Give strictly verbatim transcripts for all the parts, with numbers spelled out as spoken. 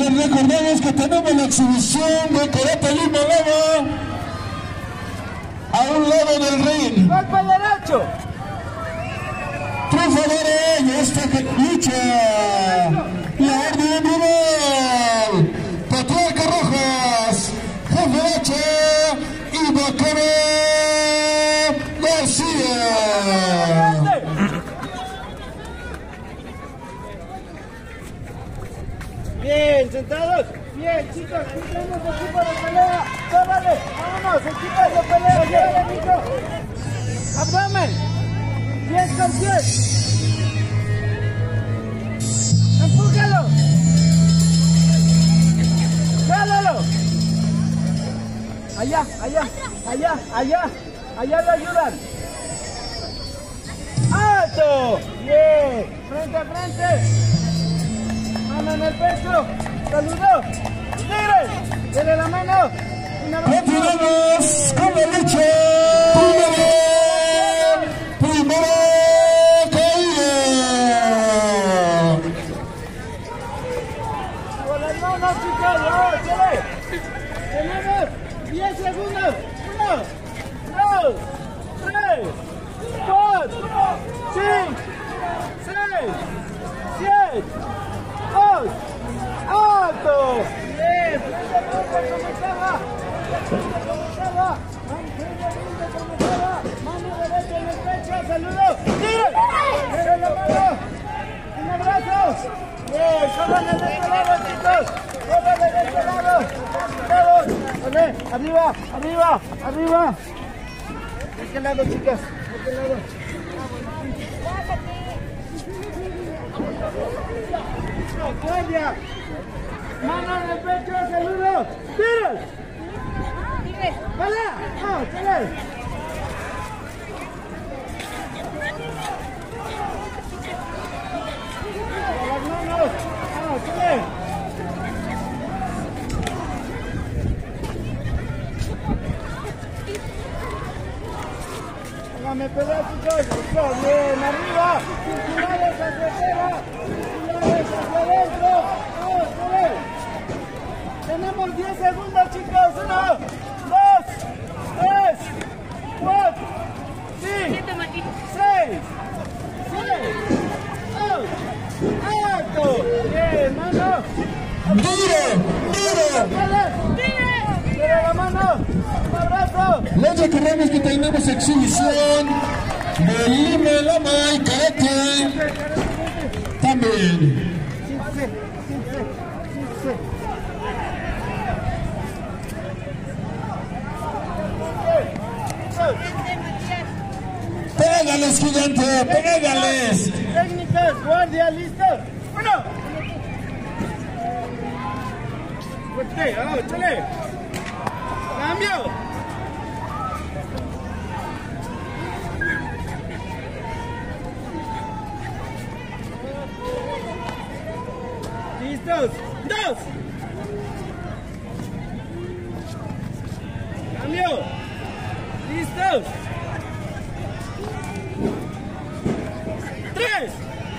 Les recordamos que tenemos la exhibición de Karate Lima Lama a un lado del ring. ¡Golpe derecho! Triunfadores de esta lucha. La orden rival. Patriarca Rojas, Jefe H y Bacana García. Bien, sentados. Bien, chicos, aquí tenemos equipo de pelea. ¡Córrele! ¡Vámonos! ¡Equipo de pelea! ¡Llévale, Nico! ¡Abdomen! ¡diez con diez! ¡Empújalo! ¡Jálalo! Allá, allá, allá, allá. Allá lo ayudan. ¡Alto! ¡Bien! ¡Frente a frente! Mano en el pecho, saludo, tigre, dele la mano, continuamos con la lucha, primero, primero caída. Con las manos chicos, vamos, chile, tenemos diez segundos, uno, dos, tres, cuatro, cinco, seis, siete, ¡dos! ¡Alto! ¡Bien! ¡Frente comenzaba! ¡Comenzaba! ¡Comenzaba! ¡Mano derecha en el pecho! ¡Saludo! ¡Tire! ¡Tire la mano! ¡Un abrazo! ¡Bien! ¡Córranle de este lado, chicos! ¡Córranle de este lado! ¡Todos! ¡Vale! ¡Arriba! ¡Arriba! ¡Arriba! ¿De este lado, chicas? ¿De este lado? ¡Guardia! ¡Mano en el pecho! ¡Saludos! ¡Tiros! ¡Vale! ¡No! ¡Chile! ¡Con las manos! ¡No! ¡Chile! ¡Hágame pelea, chicos! ¡Bien! ¡Arriba! ¡Circulares hacia afuera! ¡Hacia adentro! ¡Vamos, sube! Tenemos diez segundos, chicos. uno, dos, tres, cuatro, cinco, seis, siete, ocho, ¡alto! ¡Bien, mano! ¡Duro! ¡Duro! ¡Dale! ¡Tira la mano! ¡Un abrazo! Les recordamos que tenemos exhibición de Lima Lama y Karate también. ¡Pégales, gigante! ¡Pégales! Técnicas, guardia, listos. ¡Uno! ¡Fuerte! ¡Vamos, échale! ¡Cambio! ¡Listos! ¡Dos! ¡Cambio! ¡Listos! ¡Tres!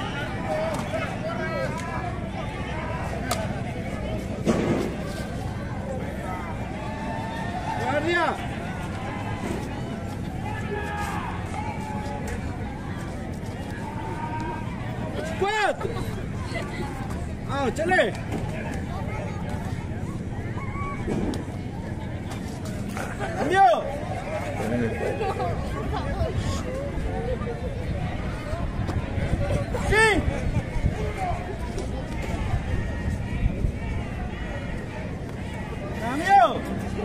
¡Guardia! ¡Cuatro! ¡Ah, chale! ¡Cambio! ¡Sí! ¡Cambio!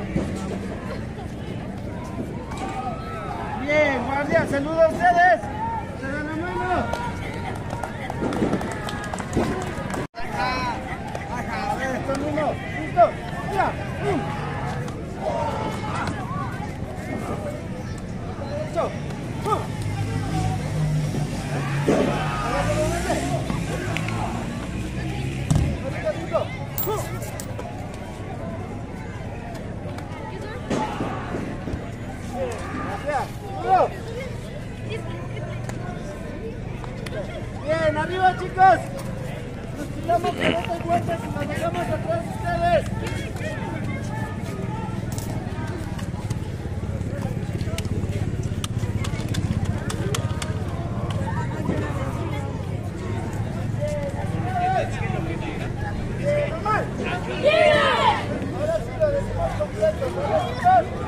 Bien, guardia, saludos a ustedes. Se dan la mano. A ver, esto mismo. Listo. Mira. Derecho. Uh. Bien, arriba chicos. Nos quitamos pelotas vueltas y nos dejamos. Vamos atrás ustedes. Ahora sí lo decimos completo.